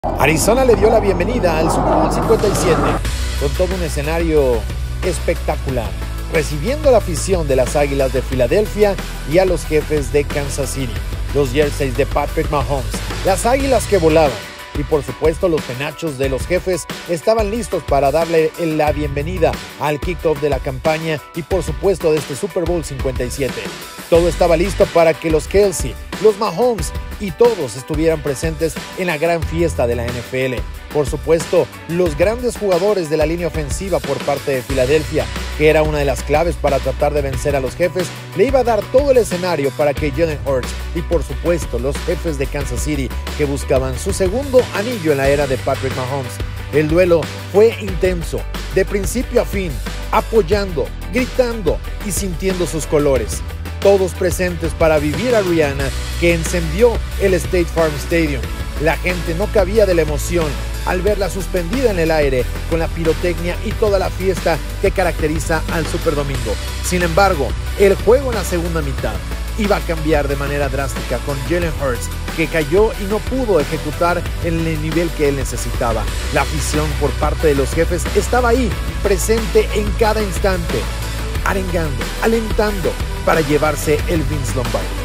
Arizona le dio la bienvenida al Super Bowl 57 con todo un escenario espectacular, recibiendo a la afición de las Águilas de Filadelfia y a los Jefes de Kansas City, los jerseys de Patrick Mahomes, las Águilas que volaban y por supuesto los penachos de los Jefes estaban listos para darle la bienvenida al kickoff de la campaña y por supuesto de este Super Bowl 57. Todo estaba listo para que los Kelce, los Mahomes y todos estuvieran presentes en la gran fiesta de la NFL. Por supuesto, los grandes jugadores de la línea ofensiva por parte de Filadelfia, que era una de las claves para tratar de vencer a los Jefes, le iba a dar todo el escenario para que Jalen Hurts y por supuesto los Jefes de Kansas City, que buscaban su segundo anillo en la era de Patrick Mahomes. El duelo fue intenso, de principio a fin, apoyando, gritando y sintiendo sus colores. Todos presentes para vivir a Rihanna, que encendió el State Farm Stadium. La gente no cabía de la emoción al verla suspendida en el aire con la pirotecnia y toda la fiesta que caracteriza al Super Domingo. Sin embargo, el juego en la segunda mitad iba a cambiar de manera drástica con Jalen Hurts, que cayó y no pudo ejecutar en el nivel que él necesitaba. La afición por parte de los Jefes estaba ahí, presente en cada instante, arengando, alentando para llevarse el Vince Lombardi.